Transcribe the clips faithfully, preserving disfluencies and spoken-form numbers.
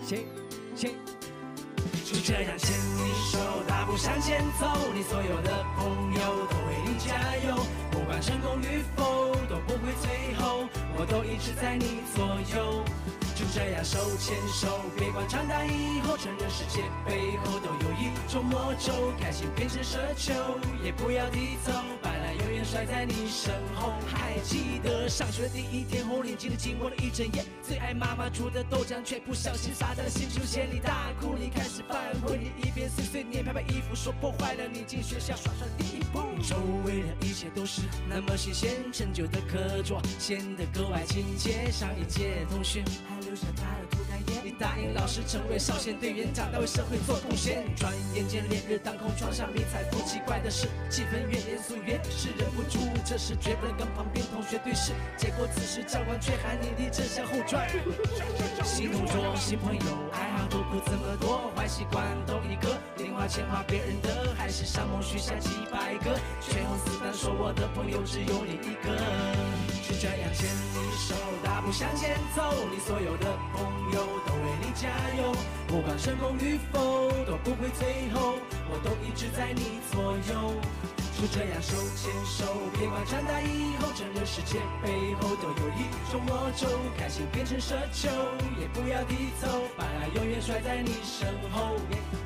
谁谁？ 就这样牵你手，大步向前走，你所有的朋友都为你加油，不管成功与否，都不会最后，我都一直在你左右。就这样手牵手，别管长大以后，承认世界背后都有一种魔咒，开心变成奢求，也不要低头，白烂永远甩在你身后。还记得上学第一天，红领巾的寂寞了一整夜，最爱妈妈煮的豆浆，却不小心洒在了新竹县里，大哭你开始反悔，你一边碎碎念，拍拍衣服说破坏了你进学校耍帅的第一步。周围的一切都是那么新鲜，陈旧的课桌显得格外亲切，上一届同学还留下他的涂改烟，你答应老师成为少先队员，长大为社会做贡献。转眼间烈日当空，窗上迷彩服，奇怪的是气氛越严肃越是忍不住，这时绝不能跟旁边同学对视，结果此时教官却喊你立正向后转。新同桌新朋友爱好都不这么多，坏习惯都一个，零花钱花别人的，还是上梦许下几百个，却用死板说我的朋友只有你一个。就这样牵你手，大步向前走，你所有的朋友都为你加油，不管成功与否，都不会最后，我都一直在你左右。就这样手牵手，别管长大以后，承认世界背后都有一种魔咒，开心变成奢求，也不要低头，把爱永远甩在你身后。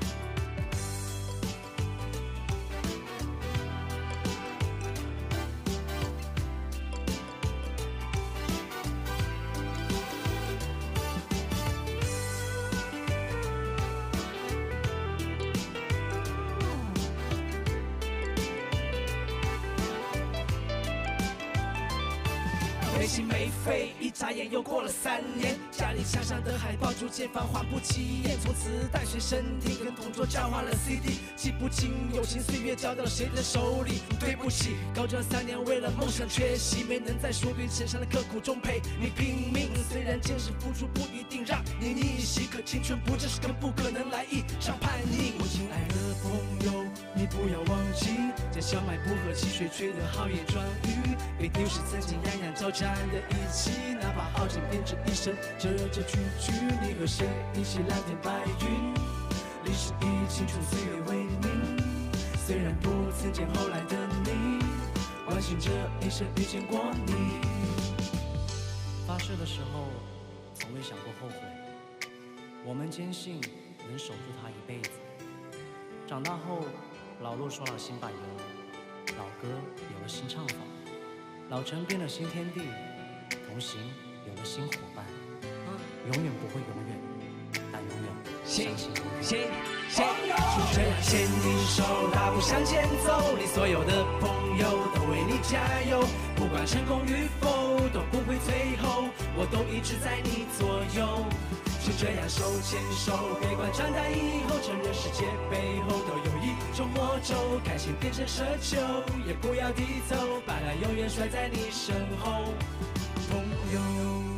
没心没肺，一眨眼又过了三年，家里墙上的海报逐渐泛黄不起眼，从此大学生听跟同桌交换了 C D， 记不清友情岁月交到了谁的手里。对不起，高中三年为了梦想缺席，没能在书堆身上的刻苦中陪你拼命。虽然坚持付出不一定让你逆袭，可青春不正是更不可能来一场叛逆。我亲爱的朋友，你不要忘记，在小卖部和汽水吹的好言壮语，被丢失曾经洋洋交战的一起，哪怕耗尽编织一生这这句句，你和谁一起蓝天白云，历史以青春岁月为名。虽然不曾见后来的你，万幸这一生遇见过你。 发誓的时候从未想过后悔，我们坚信能守住它一辈子。长大后老陆说了新版油，老歌有了新唱法，老陈变了新天地，同行有了新伙伴，永远不会永远，但永远相信永远。 谁谁就这样牵你手，大步向前走，你所有的朋友都为你加油，不管成功与否，都不会最后，我都一直在你左右。就这样手牵手，别管长大以后，承认世界背后都有一种魔咒，开心变成奢求，也不要低头，把它永远甩在你身后，朋友。